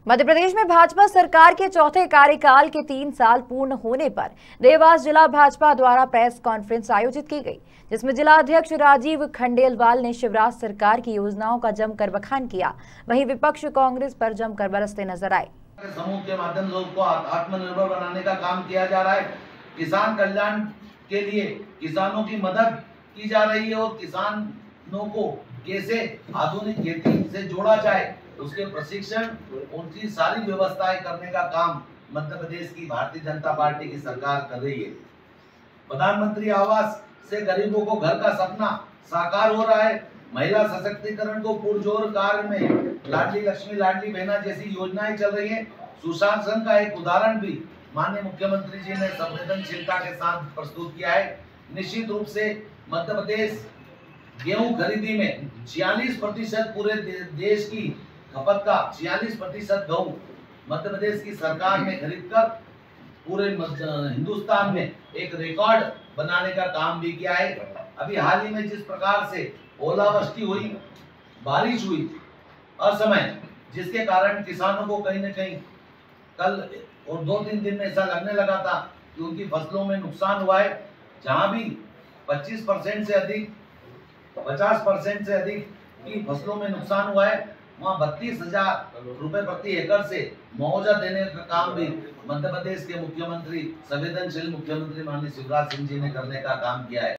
मध्य प्रदेश में भाजपा सरकार के चौथे कार्यकाल के 3 साल पूर्ण होने पर देवास जिला भाजपा द्वारा प्रेस कॉन्फ्रेंस आयोजित की गई, जिसमें जिला अध्यक्ष राजीव खंडेलवाल ने शिवराज सरकार की योजनाओं का जमकर बखान किया। वहीं विपक्ष कांग्रेस पर जमकर बरसते नजर आए। समूह के माध्यम से उसको आत्मनिर्भर बनाने का काम किया जा रहा है। किसान कल्याण के लिए किसानों की मदद की जा रही है और किसानों को कैसे आधुनिक खेती से जोड़ा जाए उसके प्रशिक्षण, उनकी सारी व्यवस्थाएं करने का काम मध्य प्रदेश की भारतीय जनता पार्टी की सरकार कर रही है। प्रधानमंत्री आवास से गरीबों को घर का सपना साकार हो रहा है। महिला सशक्तिकरण को पुरजोर कार्य में लाडली लक्ष्मी, लाडली बहना जैसी योजनाएं चल रही है। सुशासन का एक उदाहरण भी माननीय मुख्यमंत्री जी ने संवेदनशीलता के साथ प्रस्तुत किया है। निश्चित रूप से मध्य प्रदेश गेहूं खरीदी में 46% पूरे देश की खपत का 46% गेहूं मध्य प्रदेश की सरकार ने खरीदकर पूरे हिंदुस्तान में एक रिकॉर्ड बनाने का काम भी किया है। अभी हाल ही में जिस प्रकार से ओलावृष्टि हुई, बारिश हुई असमय, जिसके कारण किसानों को कहीं न कहीं कल और 2-3 दिन में ऐसा लगने लगा था कि उनकी फसलों में नुकसान हुआ है। जहां भी 25% से अधिक 50% से अधिक की फसलों में नुकसान हुआ है, वहाँ 32,000 रुपए प्रति एकड़ से मुआवजा देने का काम भी मध्य प्रदेश के मुख्यमंत्री, संवेदनशील मुख्यमंत्री माननीय शिवराज सिंह जी ने करने का काम किया है।